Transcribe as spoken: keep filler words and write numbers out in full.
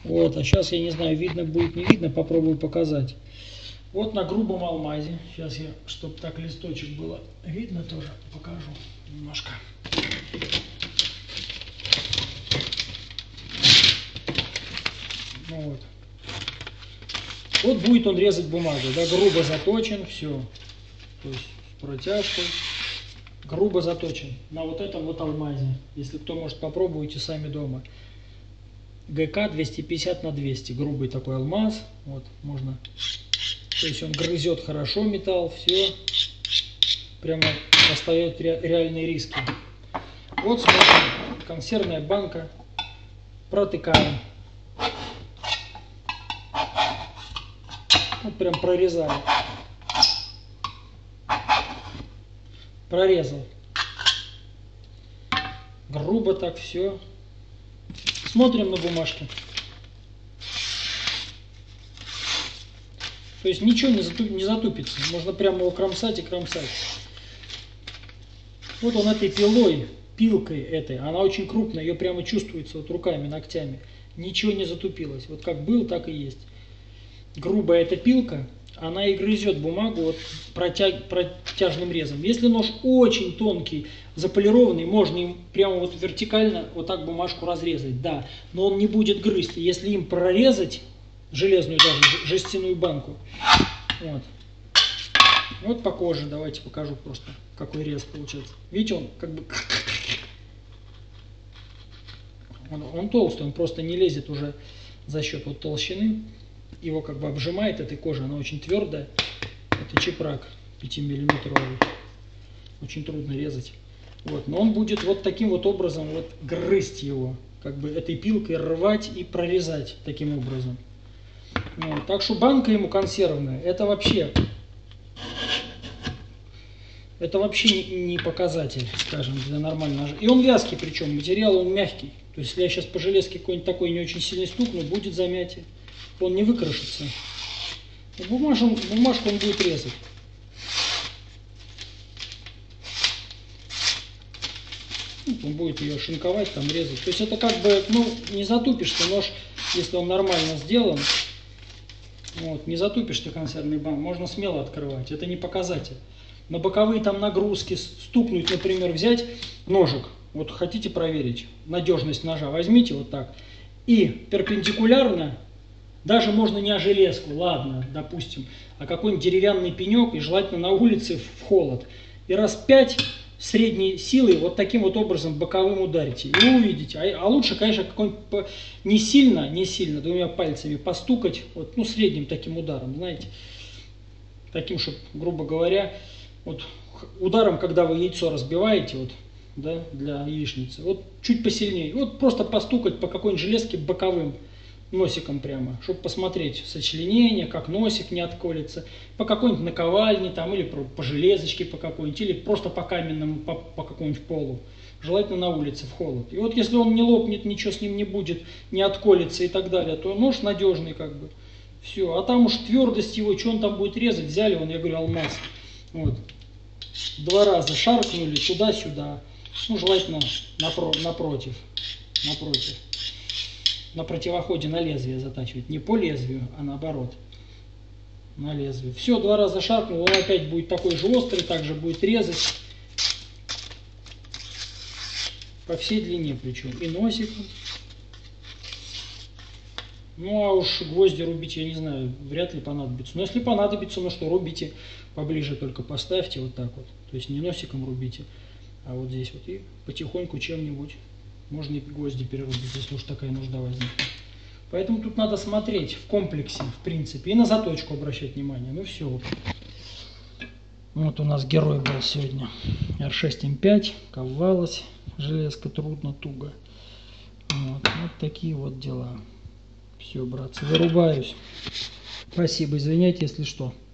Вот, а сейчас я не знаю, видно будет, не видно, попробую показать. Вот на грубом алмазе. Сейчас я, чтобы так листочек было видно, тоже покажу немножко. Ну вот. Вот будет он резать бумагу, да, грубо заточен, все. То есть с протяжкой. Грубо заточен на вот этом вот алмазе. Если кто может, попробуйте сами дома. ГК двести пятьдесят на двести, грубый такой алмаз. Вот, можно. То есть он грызет хорошо металл, все. Прямо остает ре, реальные риски. Вот смотрим, консервная банка. Протыкаем. Вот прям прорезали. Прорезал. Грубо так все. Смотрим на бумажке. То есть ничего не, затуп, не затупится. Можно прямо его кромсать и кромсать. Вот он этой пилой, пилкой этой, она очень крупная, ее прямо чувствуется вот руками, ногтями. Ничего не затупилось. Вот как был, так и есть. Грубая эта пилка, она и грызет бумагу вот протяг, протяжным резом. Если нож очень тонкий, заполированный, можно им прямо вот вертикально вот так бумажку разрезать, да. Но он не будет грызть. Если им прорезать железную даже жестяную банку, вот. Вот по коже, давайте покажу просто, какой рез получается. Видите, он как бы... Он, он толстый, он просто не лезет уже за счет вот толщины. Его как бы обжимает этой кожи, она очень твердая. Это чепрак пятимиллиметровый. Очень трудно резать. Вот. Но он будет вот таким вот образом вот грызть его. Как бы этой пилкой рвать и прорезать таким образом. Вот. Так что банка ему консервная, это вообще... Это вообще не, не показатель, скажем, для нормального ножа. И он вязкий, причем материал он мягкий. То есть если я сейчас по железке какой-нибудь такой не очень сильный стукну, будет замятие. Он не выкрошится. Бумажку, бумажку он будет резать. Он будет ее шинковать, там резать. То есть это как бы, ну, не затупишь ты нож, если он нормально сделан. Вот, не затупишь ты консервный банк, можно смело открывать. Это не показатель. На боковые там нагрузки стукнуть, например, взять ножик. Вот хотите проверить надежность ножа, возьмите вот так. И перпендикулярно, даже можно не о железку, ладно, допустим, а какой-нибудь деревянный пенек, и желательно на улице в холод. И раз пять средней силы вот таким вот образом боковым ударите. И вы увидите. А, а лучше, конечно, какой-нибудь не сильно, не сильно, двумя пальцами постукать, вот, ну, средним таким ударом, знаете. Таким, чтобы, грубо говоря, вот ударом, когда вы яйцо разбиваете, вот, да, для яичницы, вот чуть посильнее. Вот просто постукать по какой-нибудь железке боковым носиком прямо, чтобы посмотреть сочленение, как носик не отколется, по какой-нибудь наковальне там, или по, по железочке по какой-нибудь, или просто по каменному, по, по какому-нибудь полу. Желательно на улице, в холод. И вот если он не лопнет, ничего с ним не будет, не отколется и так далее, то нож надежный как бы. Все. А там уж твердость его, что он там будет резать, взяли, он, я говорю, алмаз. Вот. Два раза шаркнули туда-сюда. Ну, желательно напро напротив. Напротив. На противоходе на лезвие затачивать. Не по лезвию, а наоборот. На лезвие. Все, два раза шаркнул, он опять будет такой же острый, также будет резать. По всей длине причем. И носиком. Ну, а уж гвозди рубить, я не знаю, вряд ли понадобится. Но если понадобится, ну что, рубите поближе, только поставьте вот так вот. То есть не носиком рубите, а вот здесь вот. И потихоньку чем-нибудь. Можно и гвозди перерубить, если уж такая нужда возникнет. Поэтому тут надо смотреть в комплексе, в принципе. И на заточку обращать внимание. Ну все. Вот у нас герой был сегодня. эр шесть эм пять. Ковалась. Железка трудно, туго. Вот, вот такие вот дела. Все, братцы, вырубаюсь. Спасибо, извиняйте, если что.